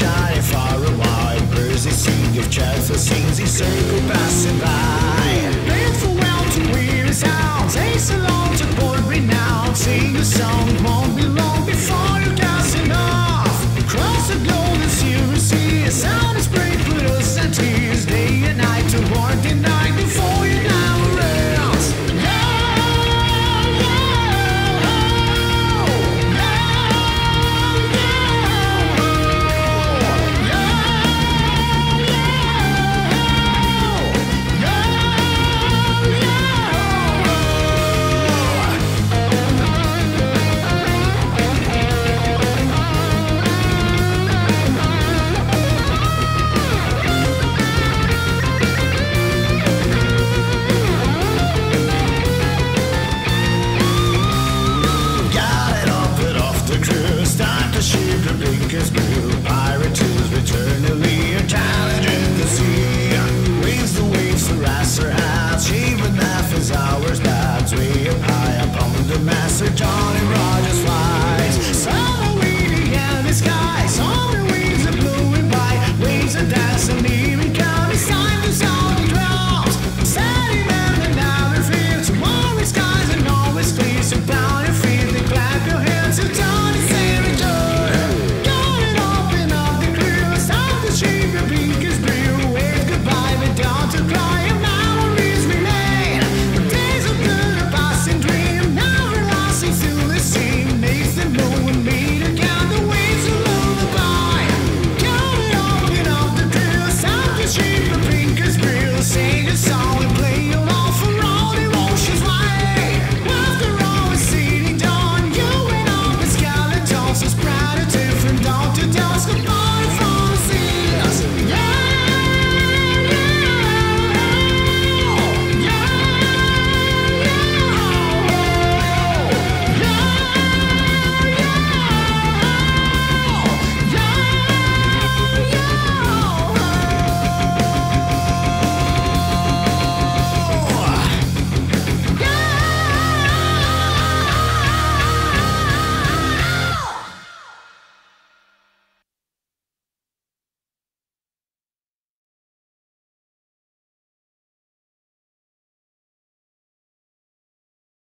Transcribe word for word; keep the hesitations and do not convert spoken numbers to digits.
shining far and wide. Birds they sing, give chats that sings, they circle passing by. Faithful well to weary sounds, haste along to port renown. Sing a song, it won't be long before you're casting off. Across the golden silver sea, a sound is brave, put us at tears. Day and night toward the night before you now rest. Time to ship the BINK'S Brew.